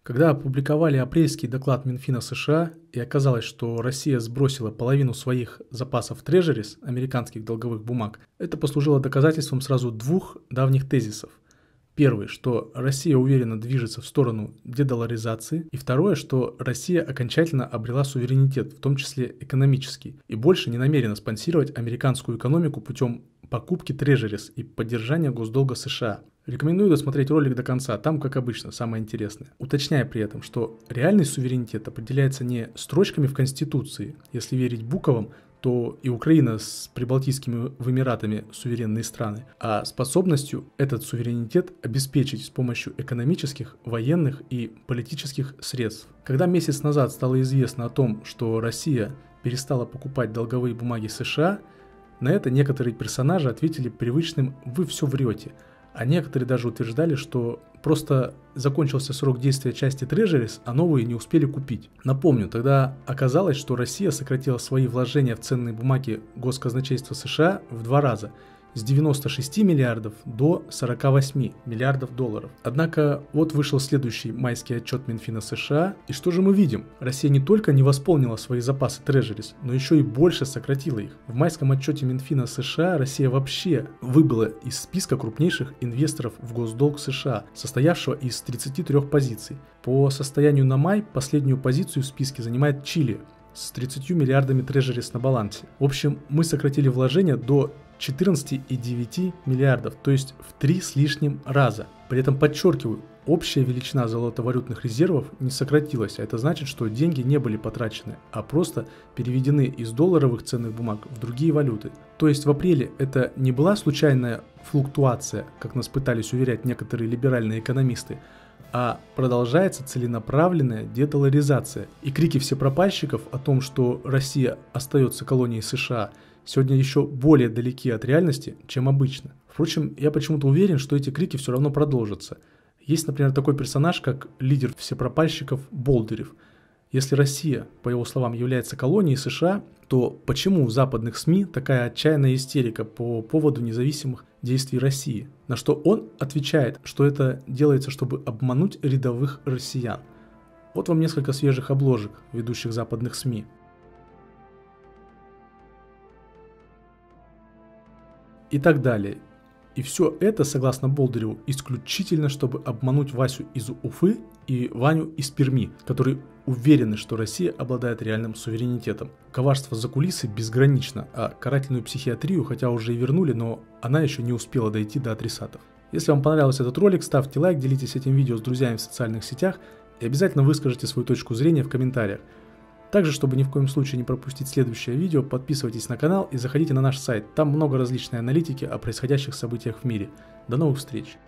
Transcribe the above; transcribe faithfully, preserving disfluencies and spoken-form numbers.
Когда опубликовали апрельский доклад Минфина США и оказалось, что Россия сбросила половину своих запасов трежерис, американских долговых бумаг, это послужило доказательством сразу двух давних тезисов. Первый, что Россия уверенно движется в сторону дедоларизации, и второе, что Россия окончательно обрела суверенитет, в том числе экономический, и больше не намерена спонсировать американскую экономику путем покупки трежерис и поддержания госдолга США. Рекомендую досмотреть ролик до конца, там, как обычно, самое интересное. Уточняя при этом, что реальный суверенитет определяется не строчками в Конституции, если верить Буковым, то и Украина с прибалтийскими Эмиратами суверенные страны, а способностью этот суверенитет обеспечить с помощью экономических, военных и политических средств. Когда месяц назад стало известно о том, что Россия перестала покупать долговые бумаги США, на это некоторые персонажи ответили привычным «вы все врете», а некоторые даже утверждали, что просто закончился срок действия части трежерис, а новые не успели купить. Напомню, тогда оказалось, что Россия сократила свои вложения в ценные бумаги Госказначейства США в два раза, с девяноста шести миллиардов до сорока восьми миллиардов долларов. Однако вот вышел следующий майский отчет Минфина США, и что же мы видим? Россия не только не восполнила свои запасы трежерис, но еще и больше сократила их. В майском отчете Минфина США Россия вообще выбыла из списка крупнейших инвесторов в госдолг США, состоявшего из тридцати трёх позиций. По состоянию на май последнюю позицию в списке занимает Чили с тридцатью миллиардами трежерис на балансе. В общем, мы сократили вложения до четырнадцати целых девяти десятых миллиардов, то есть в три с лишним раза. При этом подчеркиваю, общая величина золотовалютных резервов не сократилась, а это значит, что деньги не были потрачены, а просто переведены из долларовых ценных бумаг в другие валюты. То есть в апреле это не была случайная флуктуация, как нас пытались уверять некоторые либеральные экономисты, а продолжается целенаправленная дедоларизация. И крики всепропальщиков о том, что Россия остается колонией США, сегодня еще более далеки от реальности, чем обычно. Впрочем, я почему-то уверен, что эти крики все равно продолжатся. Есть, например, такой персонаж, как лидер всепропальщиков Болдырев. Если Россия, по его словам, является колонией США, то почему в западных СМИ такая отчаянная истерика по поводу независимых действий России? На что он отвечает, что это делается, чтобы обмануть рядовых россиян. Вот вам несколько свежих обложек ведущих западных СМИ. И так далее. И все это, согласно Болдыреву, исключительно, чтобы обмануть Васю из Уфы и Ваню из Перми, которые уверены, что Россия обладает реальным суверенитетом. Коварство закулисы безгранично, а карательную психиатрию, хотя уже и вернули, но она еще не успела дойти до адресатов. Если вам понравился этот ролик, ставьте лайк, делитесь этим видео с друзьями в социальных сетях и обязательно выскажите свою точку зрения в комментариях. Также, чтобы ни в коем случае не пропустить следующее видео, подписывайтесь на канал и заходите на наш сайт. Там много различной аналитики о происходящих событиях в мире. До новых встреч!